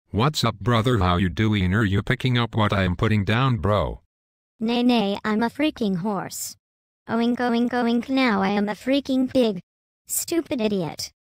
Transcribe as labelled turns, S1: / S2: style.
S1: What's up, brother? How you doing? Are you picking up what I am putting down, bro?
S2: Nay, I'm a freaking horse. Oink, now I am a freaking pig. Stupid idiot.